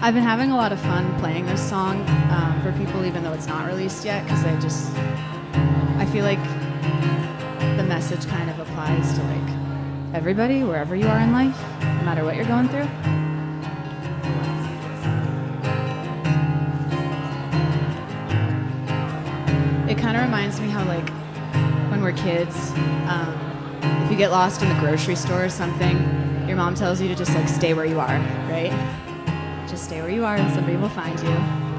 I've been having a lot of fun playing this song for people, even though it's not released yet, because I feel like the message kind of applies to like everybody, wherever you are in life, no matter what you're going through. It kind of reminds me how like when we're kids, if you get lost in the grocery store or something, your mom tells you to just like stay where you are, right? Just stay where you are and somebody will find you.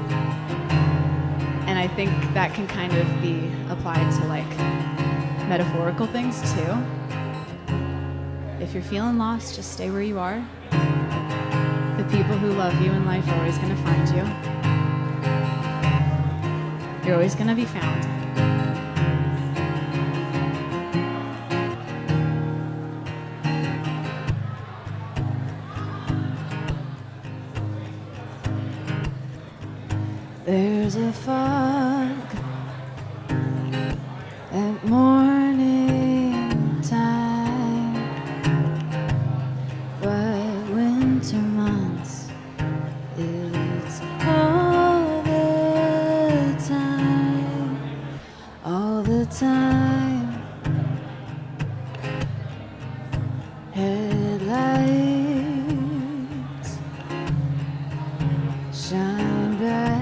And I think that can kind of be applied to like metaphorical things too. If you're feeling lost, just stay where you are. The people who love you in life are always going to find you. You're always going to be found. There's a fog at morning time, but winter months, it's all the time, all the time. Headlights shine bright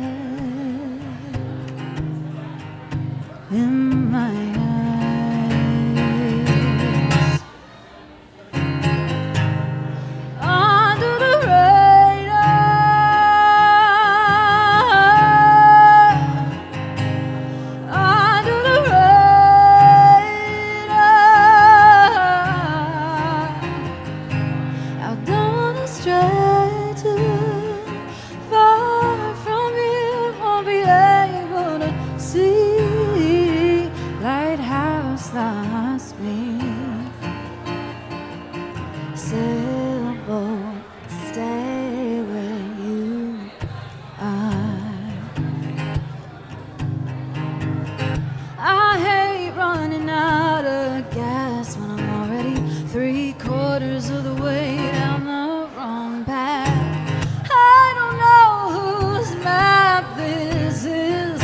in my eyes, under the radar, under the radar. I don't wanna stray too far from you, won't be able to see. Lighthouse lost me. Sailboat, stay where you are. I hate running out of gas when I'm already 3/4 of the way down the wrong path. I don't know whose map this is.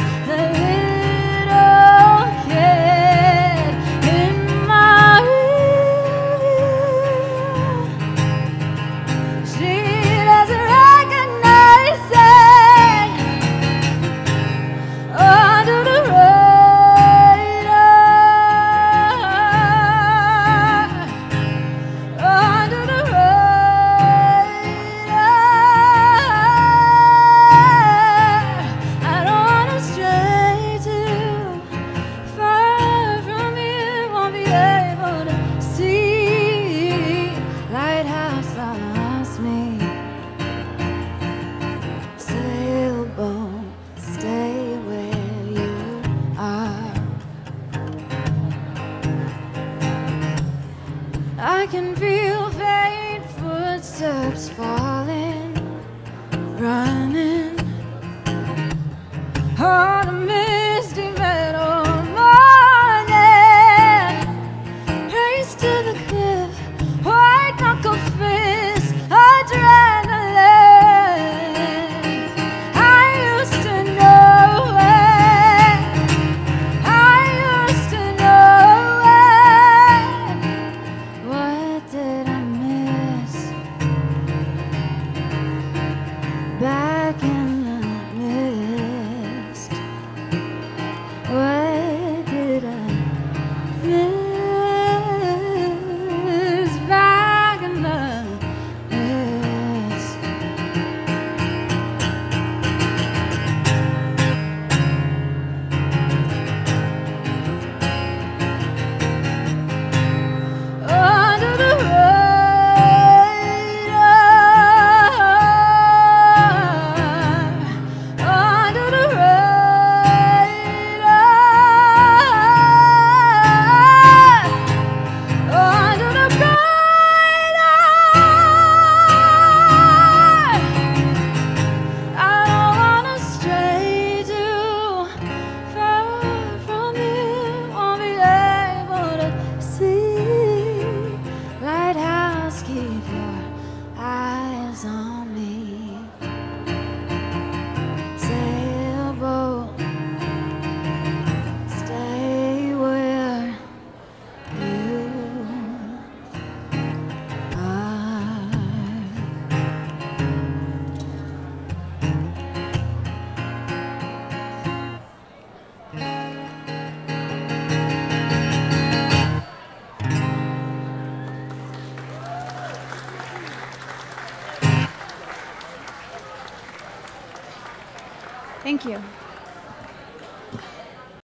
I can feel faint footsteps falling, running on a misty meadow morning. Race to the cliff, white knuckle fist, adrenaline. I used to know it. I used to know it. What did I miss back in the mist? Thank you.